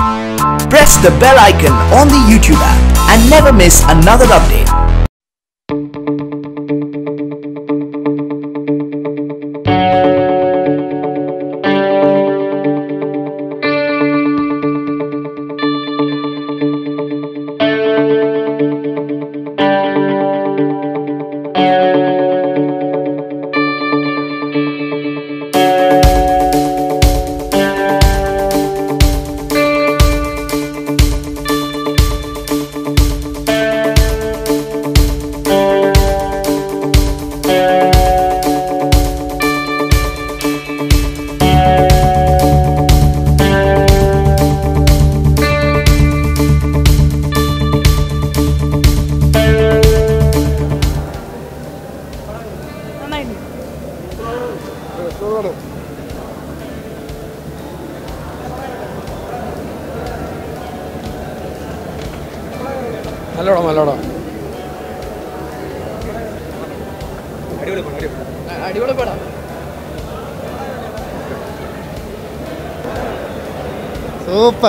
Press the bell icon on the YouTube app and never miss another update. Super.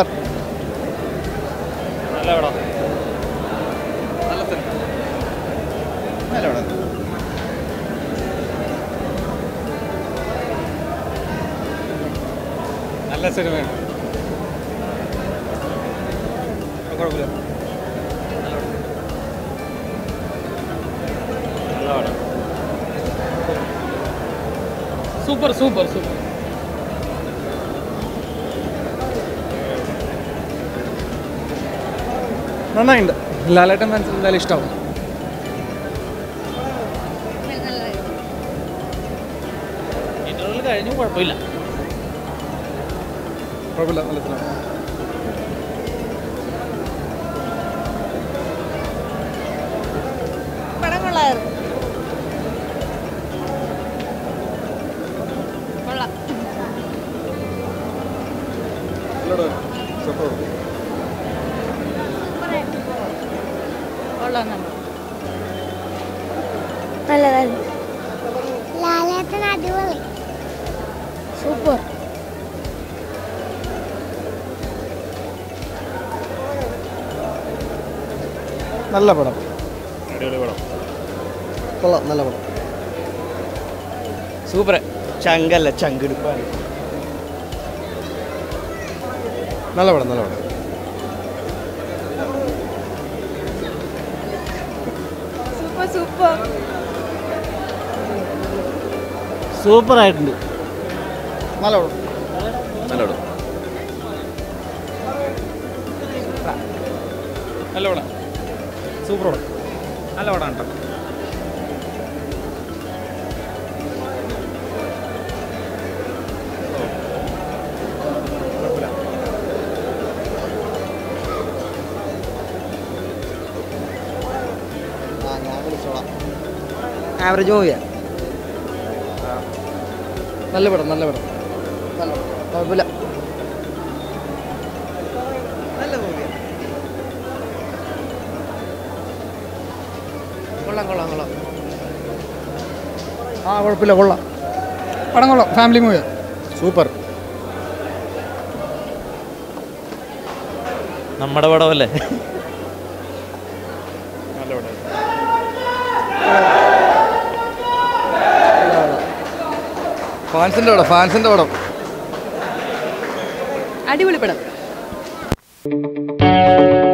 നല്ല സിനിമയാണ്. കുഴപ്പമില്ല. Super super super. നന്നായിട്ടുണ്ട്. Lalettan fans എന്തായാലും ഇഷ്ടമാവും. ഇന്റർവെൽ കഴിഞ്ഞു. കുഴപ്പമില്ല. കുഴപ്പമില്ല. നല്ല സിനിമ. പടം കൊള്ളായിരുന്നു. കൊള്ളാം. നല്ലതായിരുന്നു. ലാലേട്ടൻ അടിപൊളി. സൂപ്പർ. നല്ല പടം. അടിപൊളി പടം. കൊള്ളാം. നല്ല പടം. സൂപ്പർ. ചങ്കല്ല ചങ്കെടുപ്പാണ്. നല്ല പടം. നല്ല പടം. Super super. സൂപ്പർ ആയിട്ടുണ്ട്. നല്ല പടം. നല്ല പടം. നല്ല പടം. സൂപ്പർ പടം. നല്ല പടം കേട്ടോ. ആവറേജ് മൂവിയാ. നല്ല പടം. നല്ല പടം. കുഴപ്പമില്ല. നല്ല മൂവിയാ. കൊള്ളാം കൊള്ളാം കൊള്ളാം. ആ കുഴപ്പമില്ല. കൊള്ളാം. പടം കൊള്ളാം. ഫാമിലി മൂവിയാ. സൂപ്പർ. നമ്മുടെ പടമല്ലേ. നല്ല പടം. ഫാൻസിൻ്റെ പടം. ഫാൻസിൻ്റെ പടം. അടിപൊളി പടം.